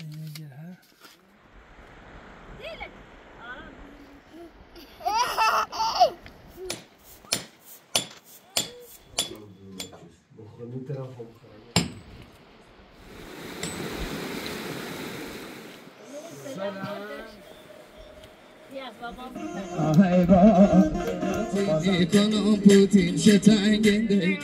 کنم پوتین شتنگنده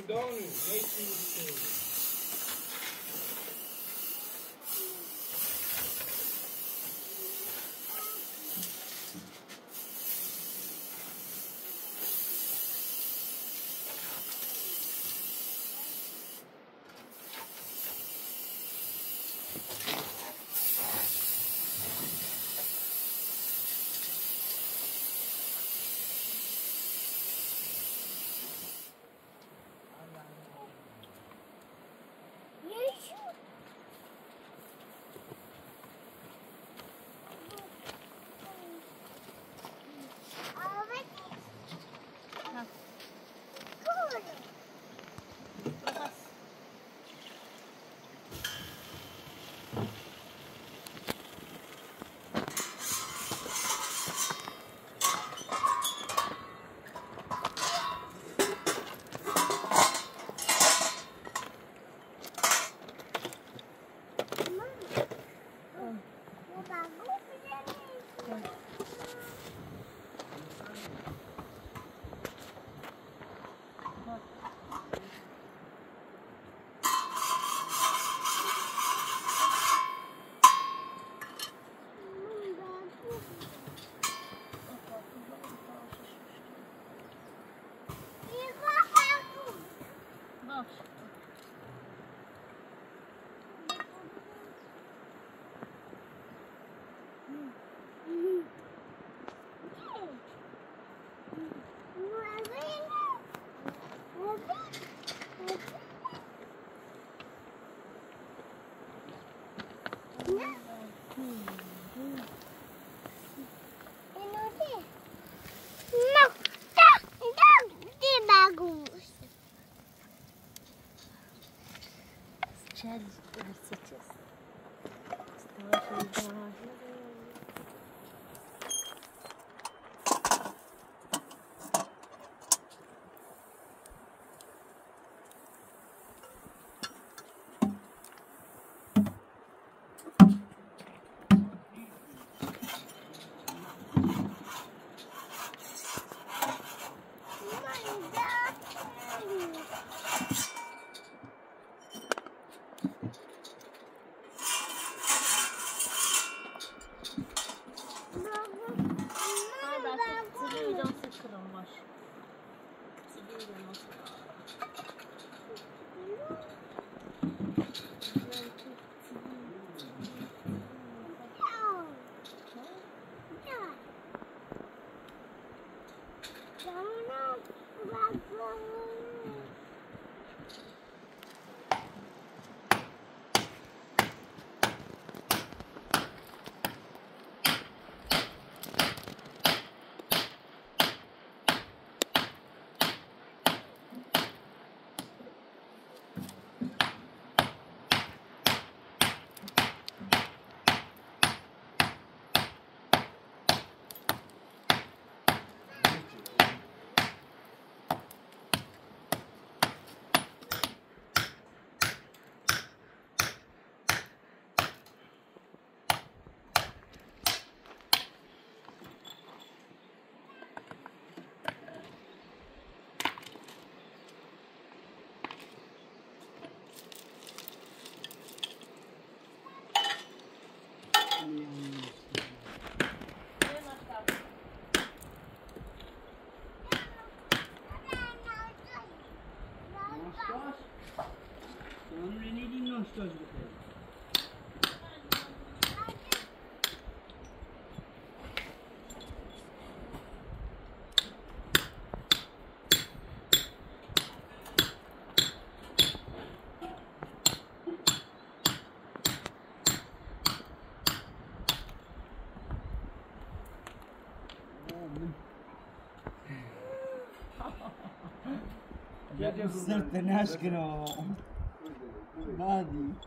صرت نشکنه نادی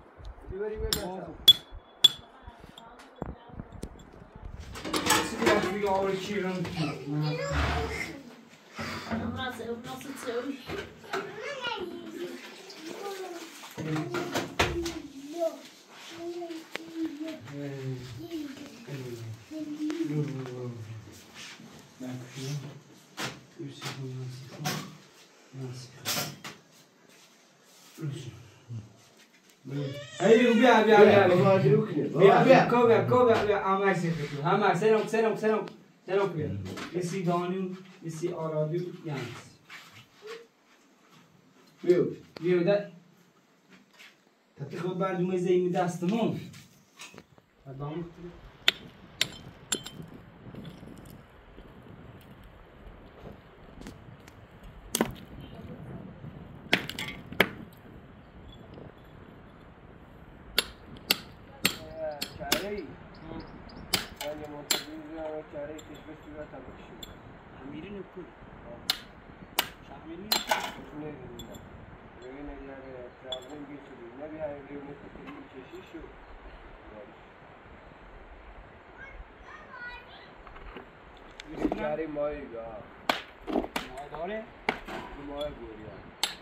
هيو بيا كوبا عمل سيفتو هم سلام بيا يسي دانيو يسي آراديو يانس بيو ده تتخذ بعد ما زي مداستمون هذا Amirin ukul. Şahmini. Yine yani trabzon geçiriyor. Ne bir hayır yönetim bir keşiş yok. Bir çare mayga. Dare? Bu maya görüyor.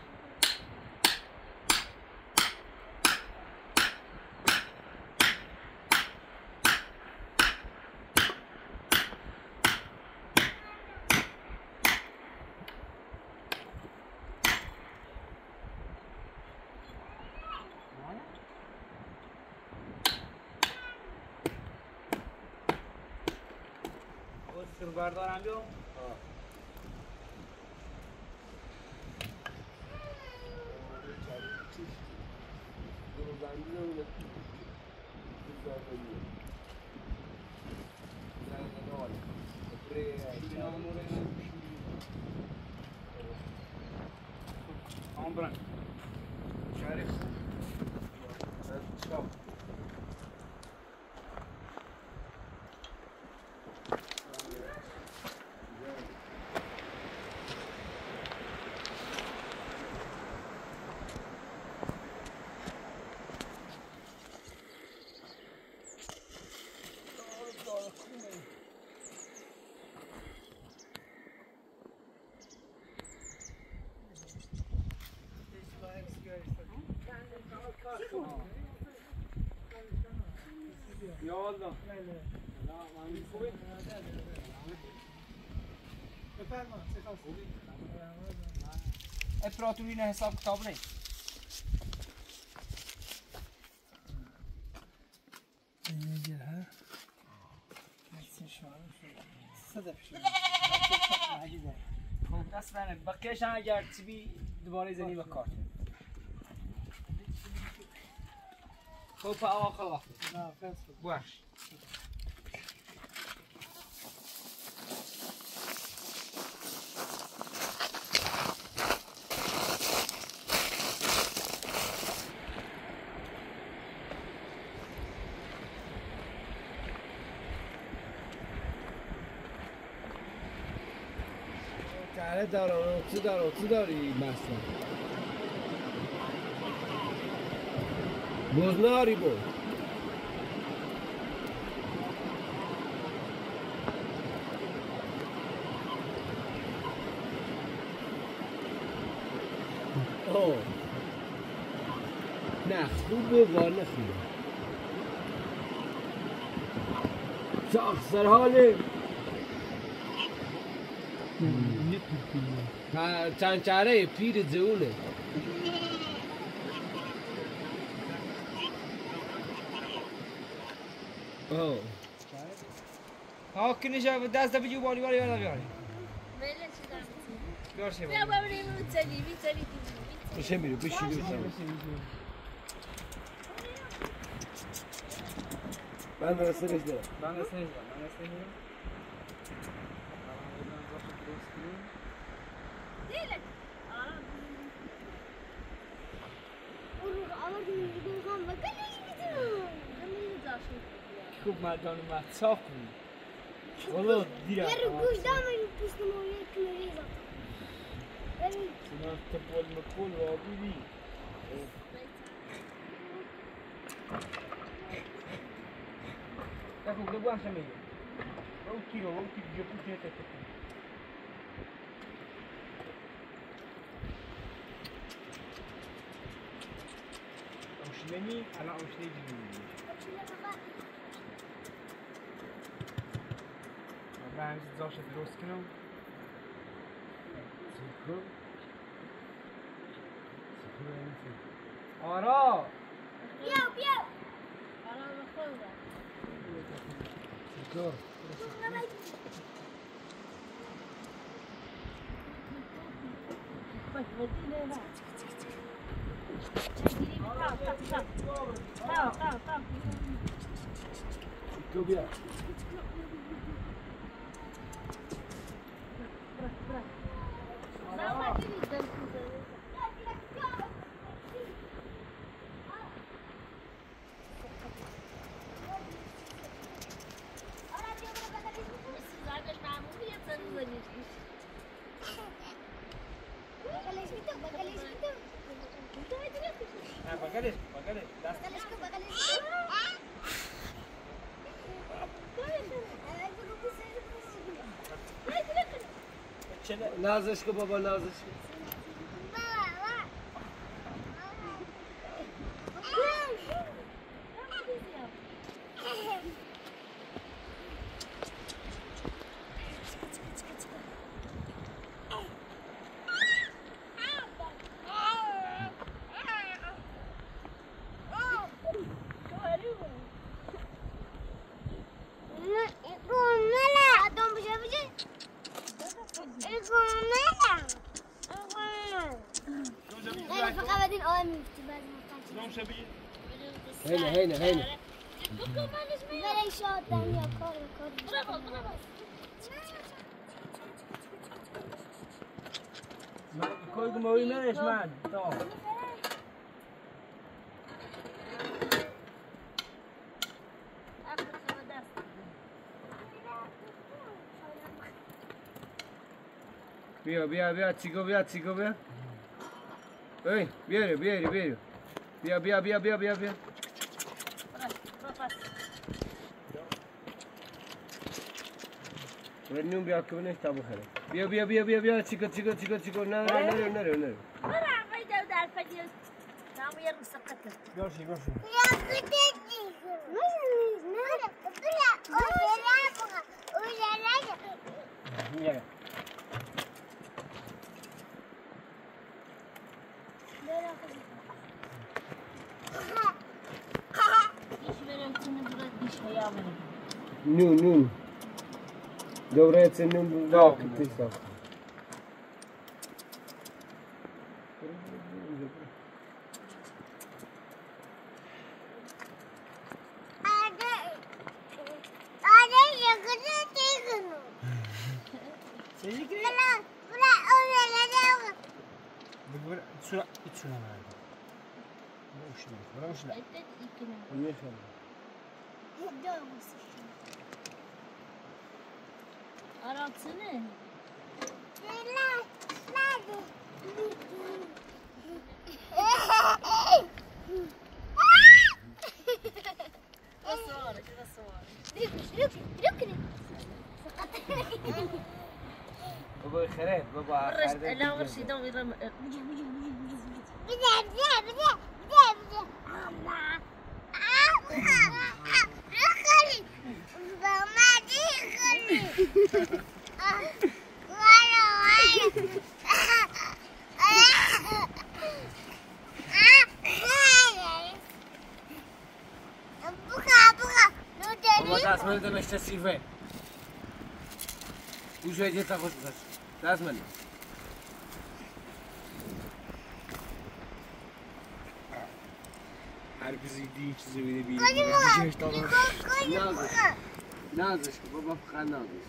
Bardağın yok. Ambran. Şarif. Stop. Ya Allah. امپراتوری نه حساب کتاب نه اینجا ها صدف شد خب دست منه بقیه‌اش اگر تبی دوباره زنی به کارت خب په آخر وقت نه فاس باش تره دارم چی داری مثلا بزناری بود اوه نه خوب بود و نه خوب چه اخسر حاله چند چاره پیر زونه اوه ها کنیش دست بجو بالی بالی بالا بیاری بله چیکار می‌کنی؟ بیار شه بیا بریم می‌تلی بشه میره بشی من رسه نیست دارم من رسه Değilim. Olur ama gün kan bakın hiç bitiyor. Zamanı da şey. خوب مردان اومد صاف کنی والله دیرم Yarı kuştan mı pustum oraya kınayı zaten. Ben سنا تبول مقبول و آبیدی تاکو گلو باشه میگه او کیلو جپو تیته تیته اوشلنی الان اوشلی دیگه من همین زاش درست کنم سکر آرا بیا آرام خودم دور تو بیا نازش کو بابا نازش کو هينا كل موي مالش مان تو بیا چیکو بیا ای بیا ورنیم بیا که بنش تا بخره بیا چیکو نره گوشی بیا نون دوره نون باق تیسا Aratsene. بابا خريط بابا لا ورشي دوم يرم لازم ده مشت سیفه وجوه جيتا خوش بس لازم عارف زيدي چیزی بده بی نازش بابا فقط نازش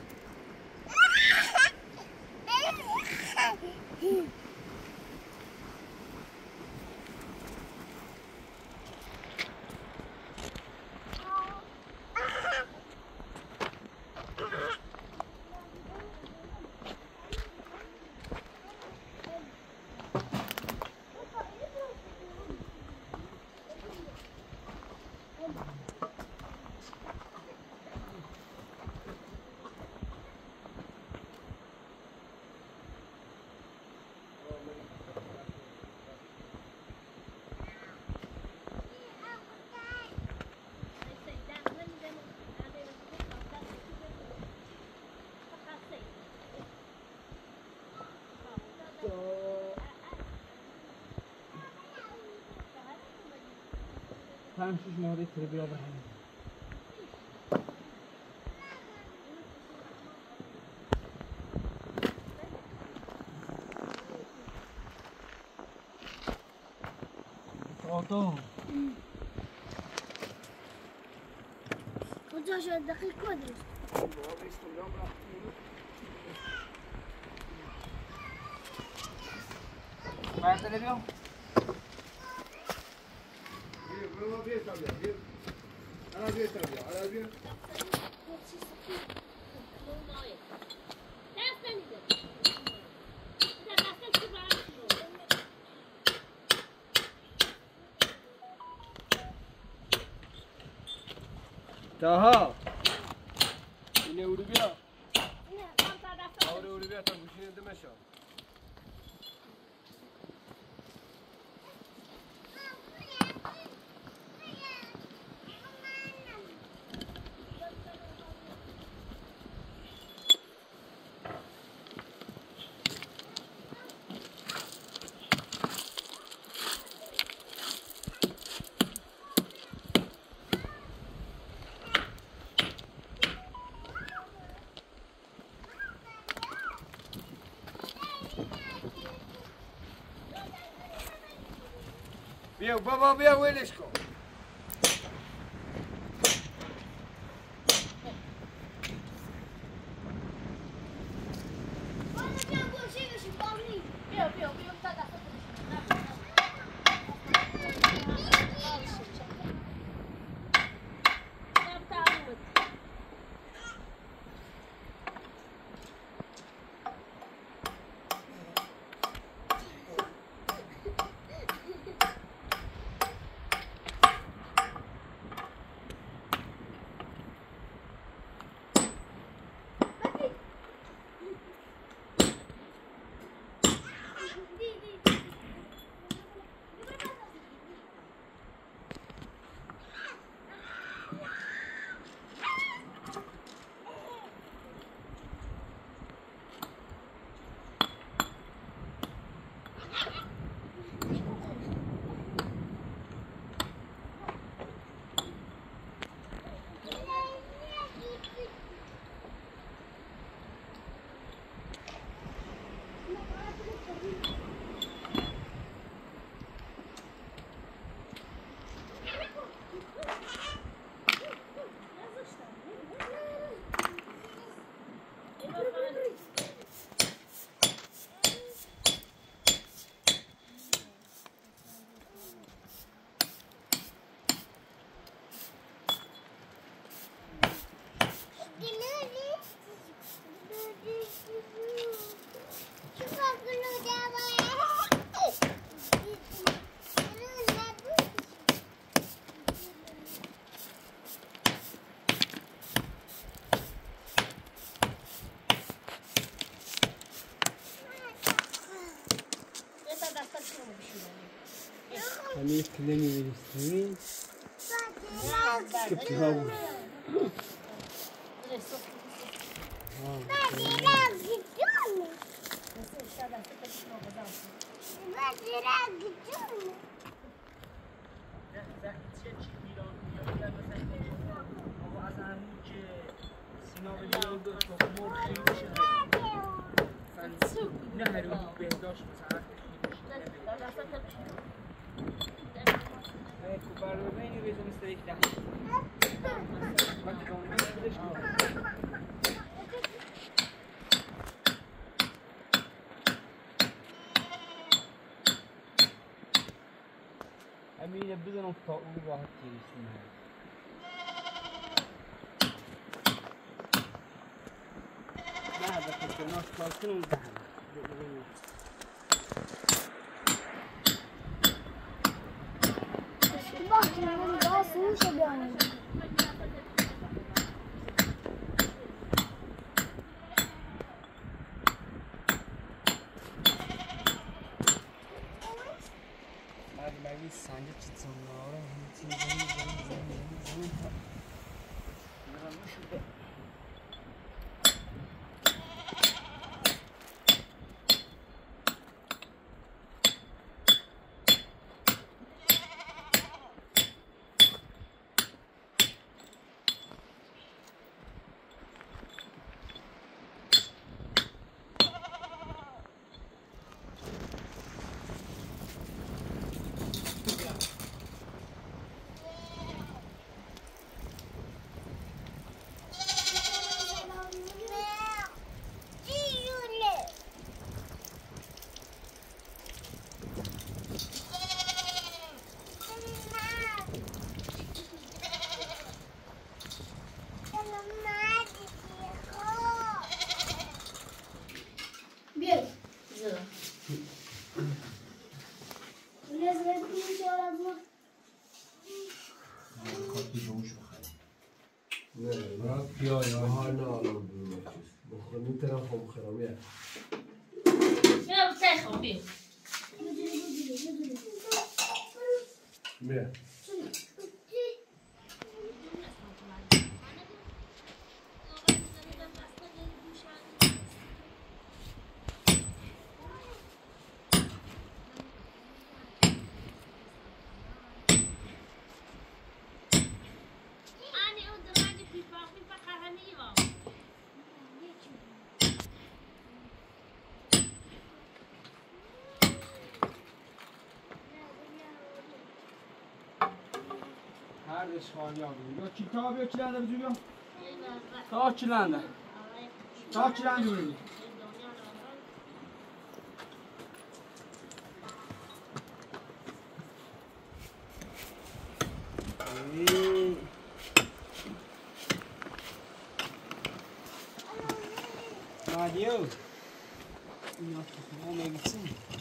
تنشش نهاری تربیه برهنه آتو کجا شد دقیق کدش برداره بیام تاها اینه اورو بیا اورو بیا تا گوشینه دمشا بیا بابا بیا ولش کن همین کلی می‌ریزیم که پیام امیر بزنم تا اون راحت تیرشون نه بخیر که ناس کار کنم وقتی من راست میشه بیانم مگه سنجه چی زناره خوب خرامیه چرا بسای خوبی؟ میره هر اشغالی ها بود یا کتاب یا چلنده بزو بیا تا چلنده تا چلنده بودی Mario, não é isso.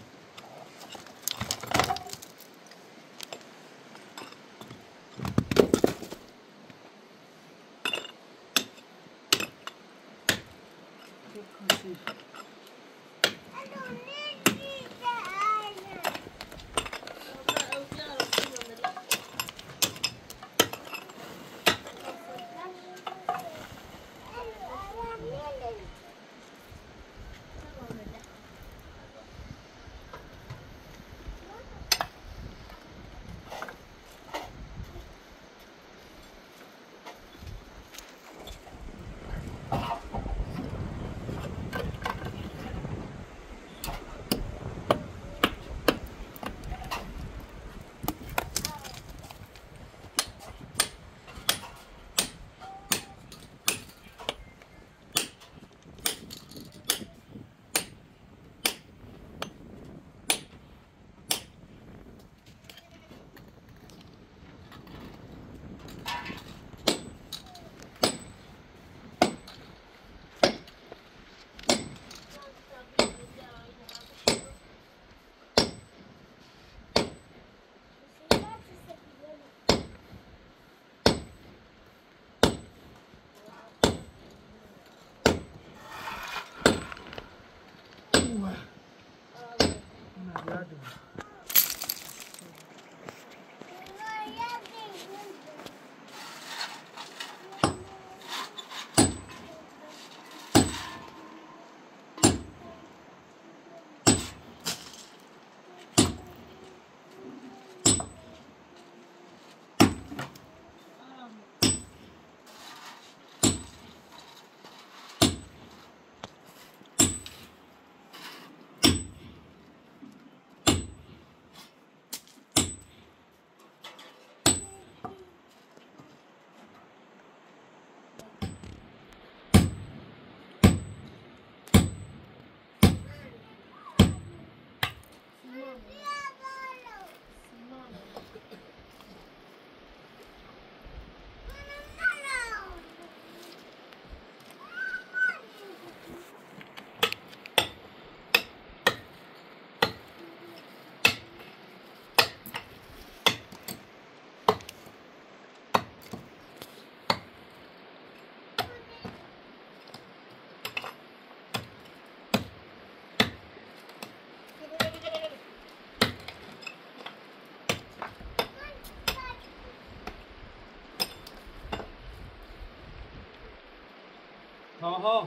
آها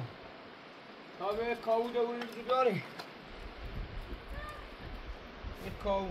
تا به کاو دوونی بزو بیاری یک کاو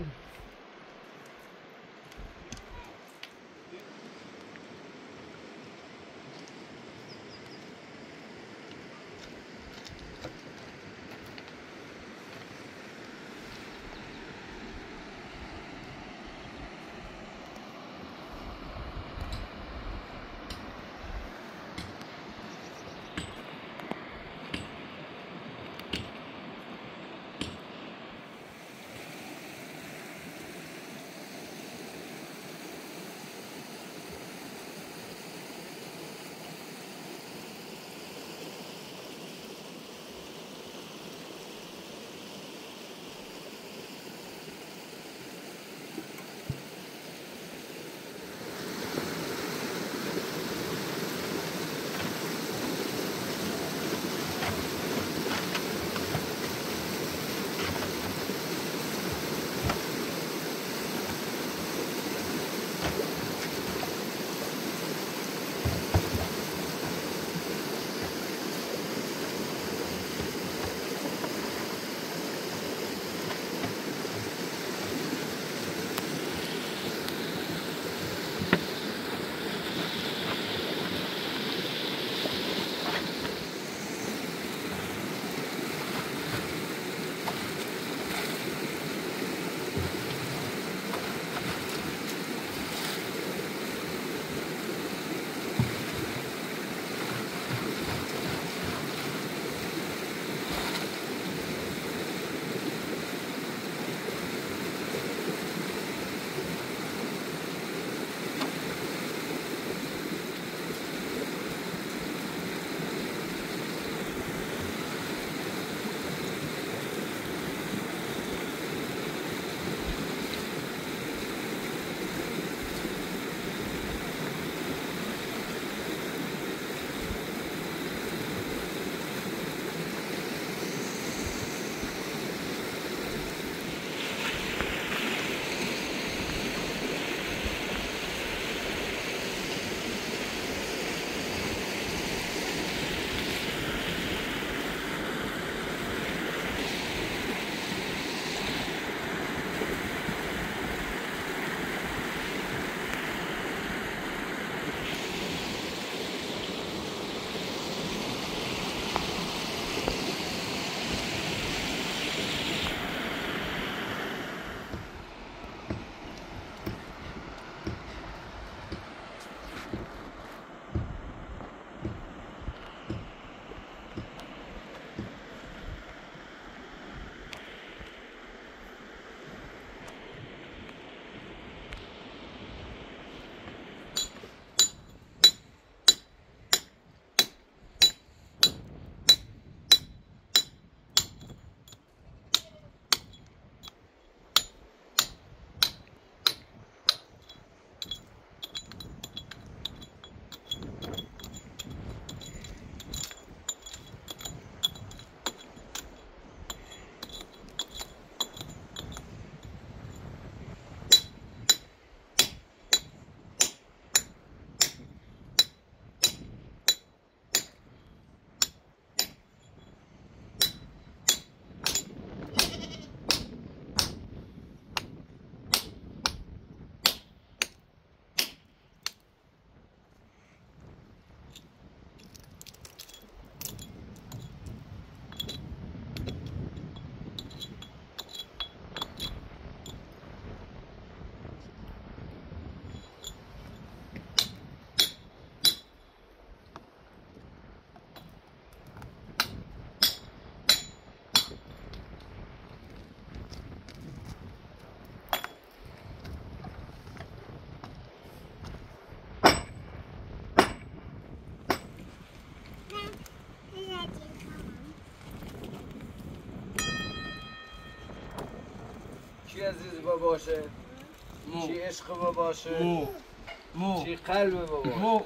چی عزیز با باشه چی عشق با باشه چی قلب با باشه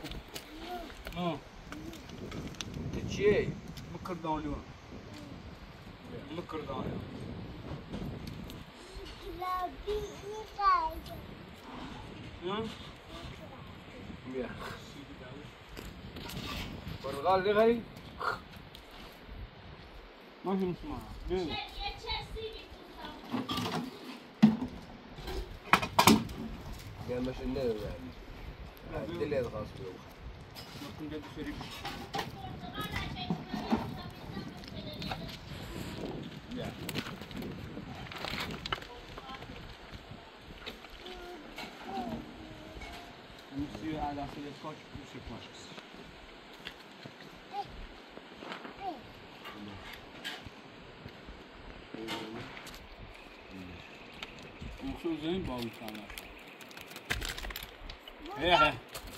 چیه؟ مکردانی مکردانی بیا برغال بخری؟ ماشي مسمار بيو بیا ماشین نداره يعني دلیت خاص بیو ممكن جد شريف نسي على أصل الكوتش وش كوتش شو زين باوي كان هي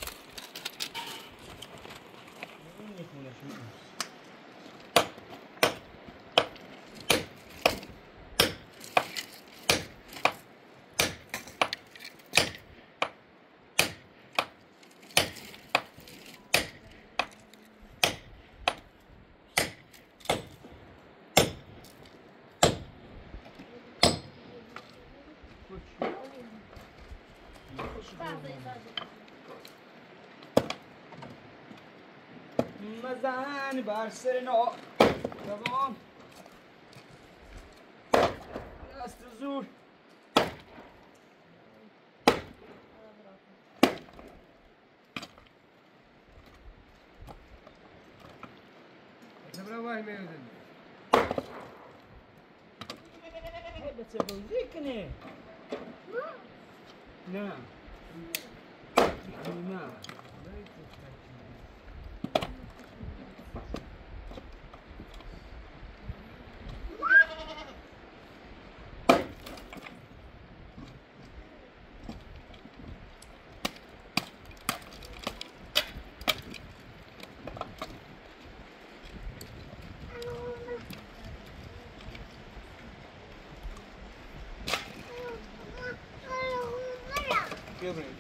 مزن بر سر نا دوام دست زور تبرا وای میوزن هاي بتسوي كني لا لا كبري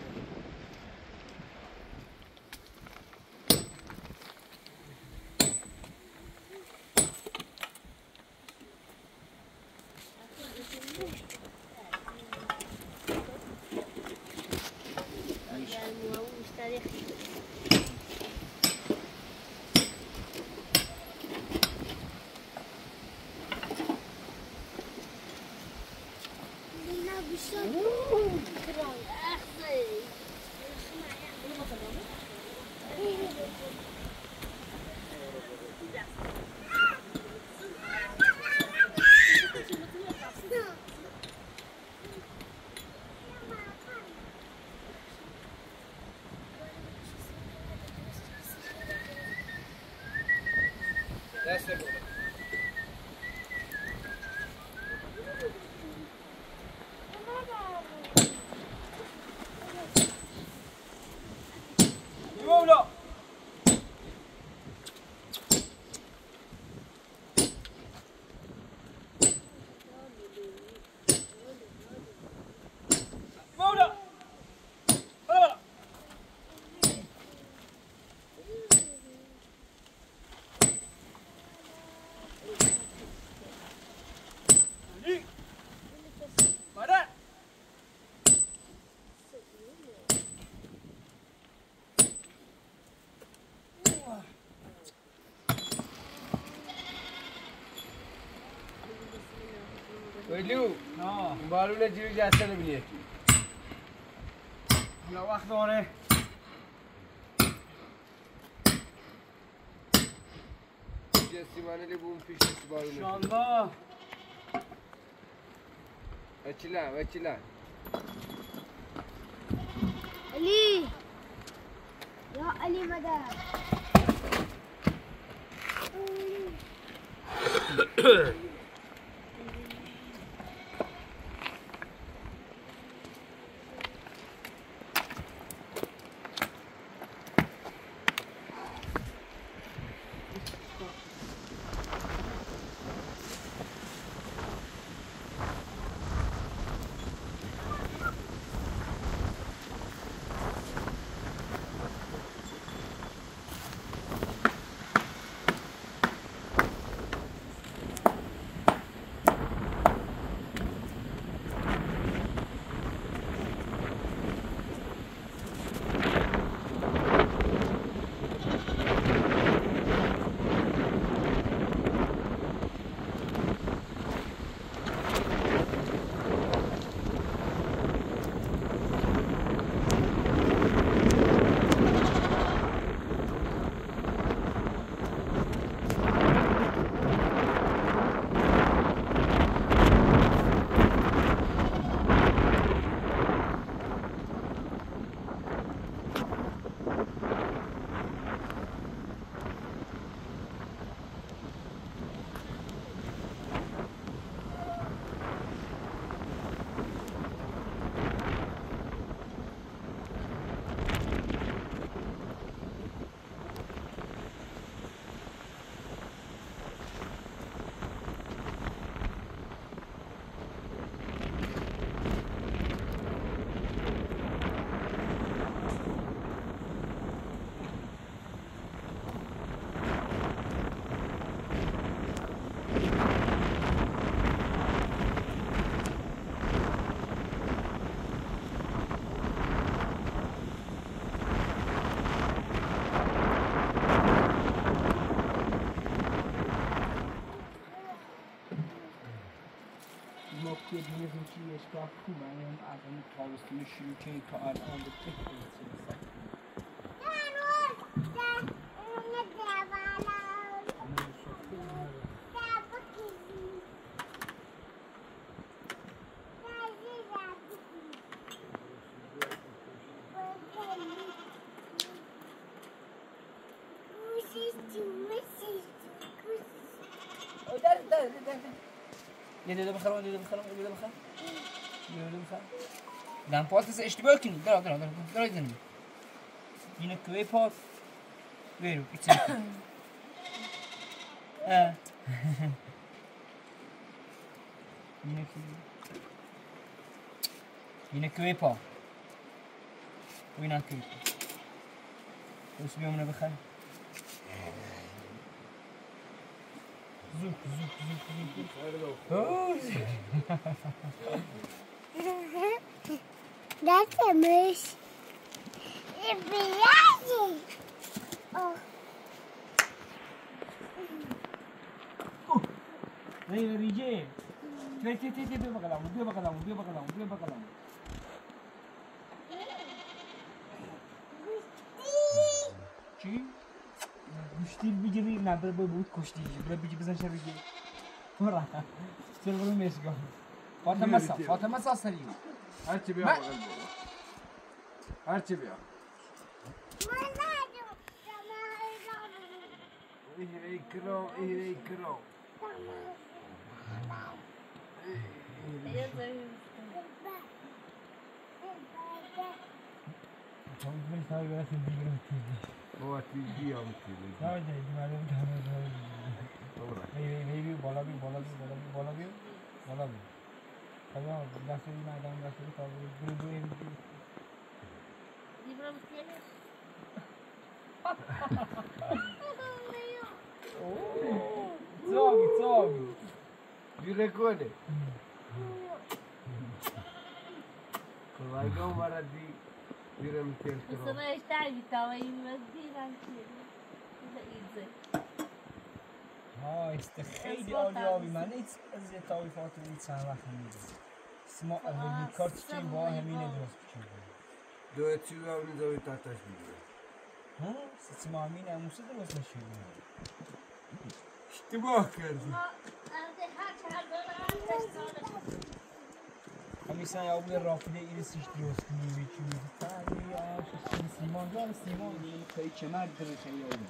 دست برو مولا مولا مولا علي مرة ویلیو اه بالونه جیری جسته نبینی لا وقت داره جستی منه لی بوم پیش دستی بالونه انشالله وچیلن وچیلن علي يا علي مدى ما که می‌ریم چی اشکال خوبه من از اون تابستون شروع کنیم تا الان به فکر یه دیده بخرم دم پاتس اشتباه کنی درا زنیم اینه کوی پات بیرو پیچه اینه کوی پا و اینه کوی پا بس بیامونه بخرم زوک That's a moose. It's beautiful. Oh. نه ریجه تی بیا بقلم چی؟ گوشتی بگیری نه بره بود کشتی بره بگی بزن شر بگی برا چرا برو میشگاه فاطمه ساسری هرچی بیا بغل بابا هرچی بیا ای کرو بابا تیجی هم تیجی بالا بی خدا دستی مردم دستی تا Zogi. Dire cone. Vai con varadi. Dire mi chiede. Sono stati tavai مدينة كده. است خیلی عالی من نیست از یه طایفات این چند وقت میگم اسما اولین کارت چی با همینه درست بکنم دو چی رو اون دوی تاتش میگه ها اسما همینه موسی درست نشده اشتباه کردی همیشه یا اون رافیده ایرسیش درست کنی چی میگه تایی آش سیمان جان سیمان خیلی چمر داره خیلی عالی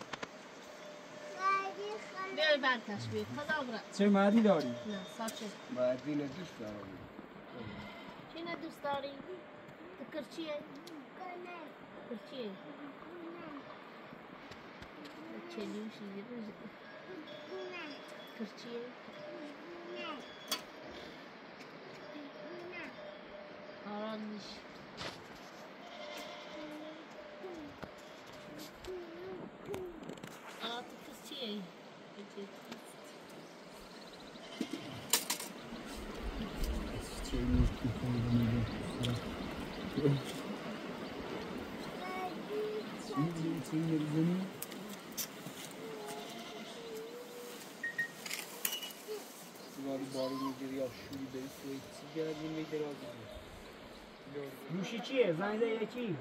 بیای بعد تشبیه خدا برد چه مردی داری؟ نه ساچه مردی ندوست دارم چی ندوست داری؟ کرچیه؟ کرچیه؟ چلیوشی روزه کرچیه؟ آرانش کرچیه؟ باری میگیری یا شوری بری سوی چی گردی میگیری روشی چیه؟ زنده یکی؟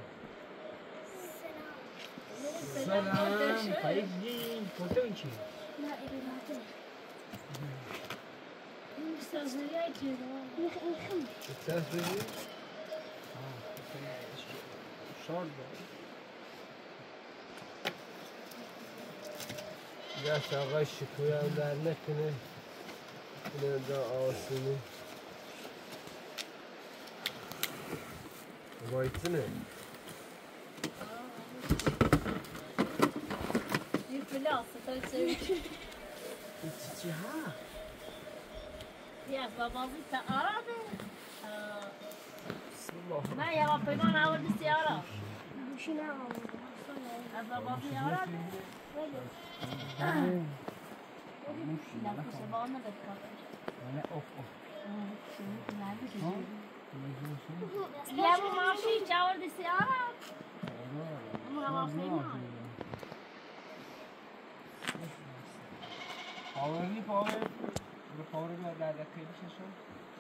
سلام خیلی کجا این چیه؟ نه ایراناته این سازنگی های چیه؟ این خم چه بگی؟ شارد داری دست آقای شکوی هم در نکنه اینه دا آسونی بایتونه این پلاسه تا چه چی ها؟ یا بابا بیتا آرامه بسم الله نه یا پیمان آورد سیارا گوشی نه آورد از بابا سیارا لا کسی با آن نداد نه اوف یا مو ماشی چه آورد سیارا مو پیمان پاور نی پاور پاور بیاد در دکه شد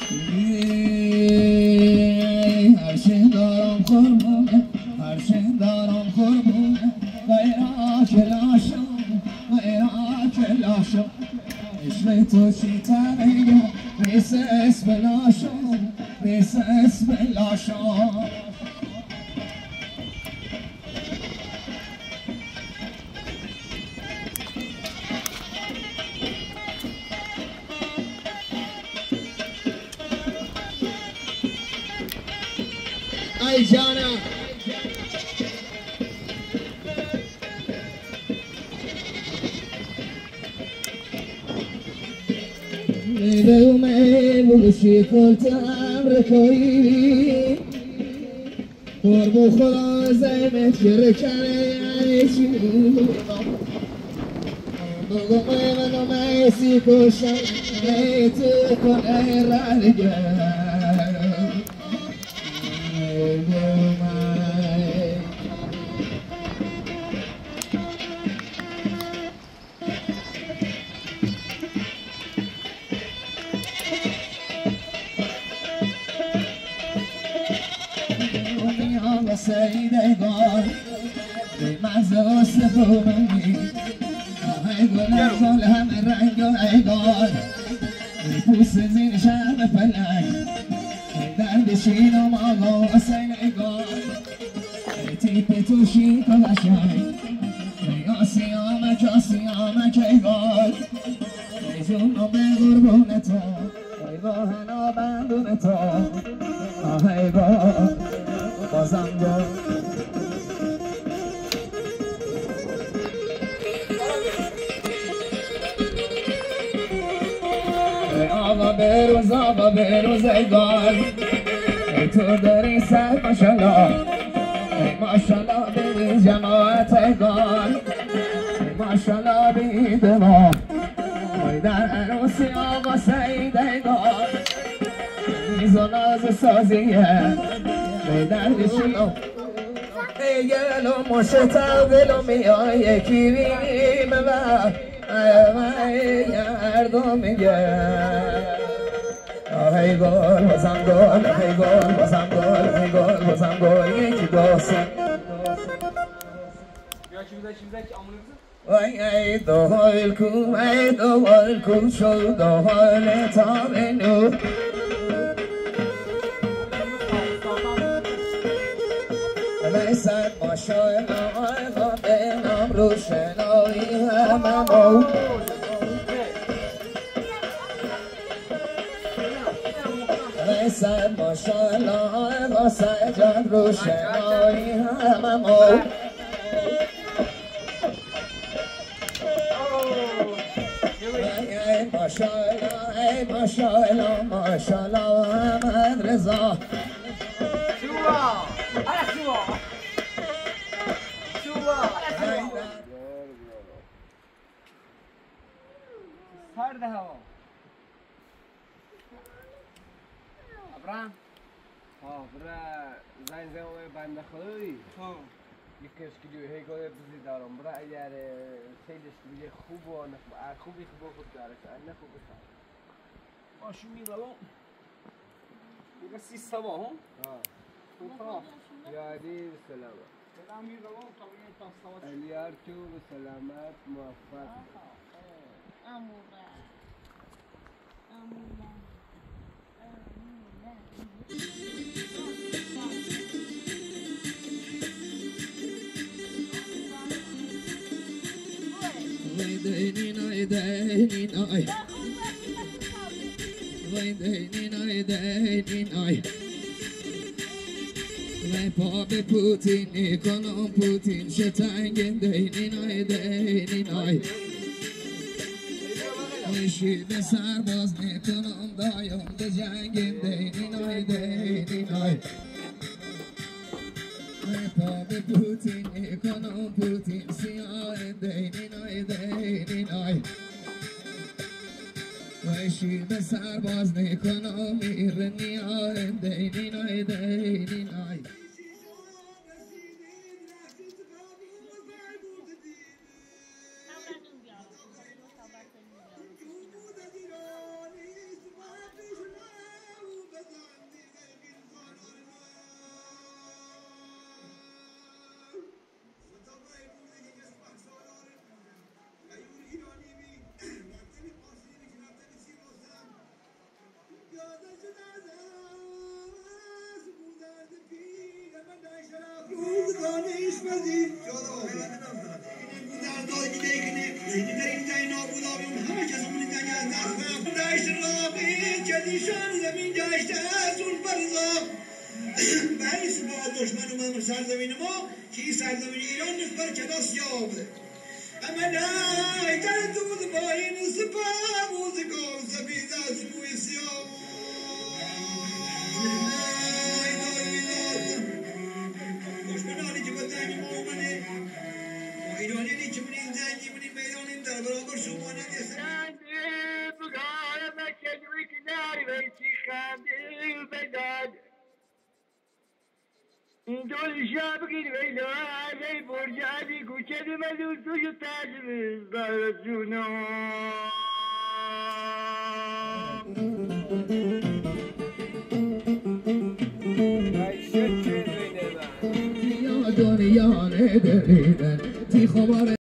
هرچه دارم قربونه هرچه دارم قربونه غیرک لاشم غیرک لاشم عشق تو چی تنگه میسه اسم لاشم میسه اسم لاشم ای جانم میدومه بگوشی کل امریکایی قربو خدا زیمت که رکنه یعنی چی بگومه منو میسی کشم نیت کنه رنگه سیدگار مزه استخونی ای گل زال همه رنگ و ایگار پوست زیر شب فلک دردشین و ماغا سیدگار تیپ توشی کلشن آسیامک ایگار ای جونو به قربون تو ای باهنا بندون تو ای با بازم گل آقا بروز ایگار ای تو داری سر ماشالله ای ماشالله بی جماعت ایگار ای ماشالله بی دماغ ای در عروسی آقا سعید ایگار میز و ناز سازیه ای در بشیم ای گلو مشتا دلو میای یکی بیم و ای گردو میگه ای گل بازم گل ای گل بازم گل ای گل بازم گل یکی دوستم ای دوال کو شو دوال تا بینو صد ماشاءالله آقا به نام روشنایی هممو صد ماشاءالله آقا سجاد روشنایی هممو ای ماشاءالله ماشاءالله محمد رضا سرد هوا ابراهیم برا زنگ بنده خدایی یک کشکی هی گوی بزی دارم برا اگر سیدش دیگه خوب و خوبی خوب دارش نه خوب دارش باشو میروم دیگه سیستما هم خوبا یادی سلام سلام میروم تا بگیم تا سواد الیار تو به سلامت موفق اموره پا به پوتین کنم پوتین شتنگن دینین آی شیب سرباز نکنم دایم به جنگن دینین آی پا به پوتین کنم پوتین سیاه دینین آی شیب سرباز نکنم ایرنی آی دینین آی دشمن اومد سرزمین ما که این سرزمین ایران نسبت کلاس یابه اما نه در دود با این سپاه موزگاه سبیز از موی سیاه دشمنانی که با جنگی ما اومده ما ایرانیانی که منیم جنگی منیم میدانیم در برابر شما ندیستیم بگاه مکه دوی کناری بیتی خندیل بداد دول شب گیر ویلا علی برجادی کوچه مدو توی تاج برسونا دنیا ندریدن تی خبر